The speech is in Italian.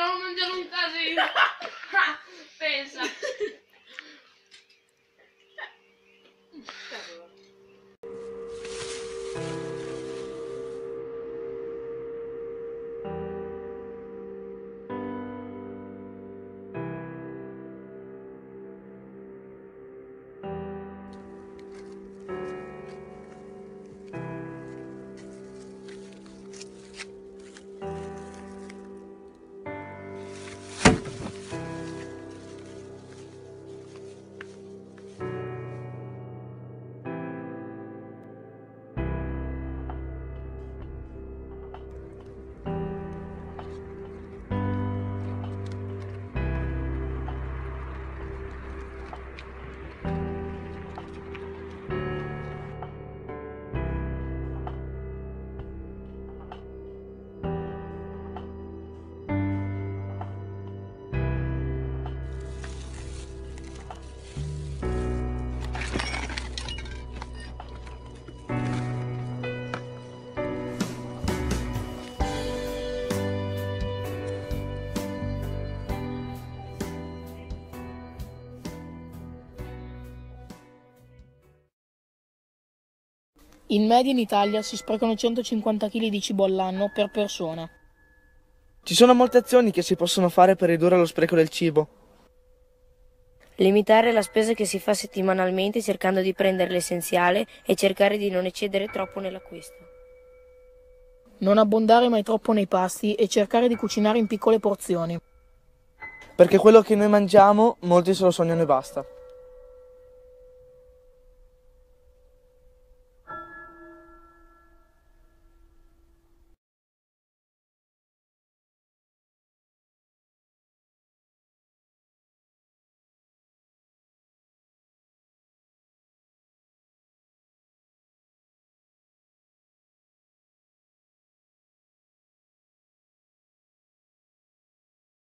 continuiamo a mangiare un casino. Pensa. In media in Italia si sprecano 150 kg di cibo all'anno per persona. Ci sono molte azioni che si possono fare per ridurre lo spreco del cibo. Limitare la spesa che si fa settimanalmente cercando di prendere l'essenziale e cercare di non eccedere troppo nell'acquisto. Non abbondare mai troppo nei pasti e cercare di cucinare in piccole porzioni. Perché quello che noi mangiamo, molti se lo sognano e basta.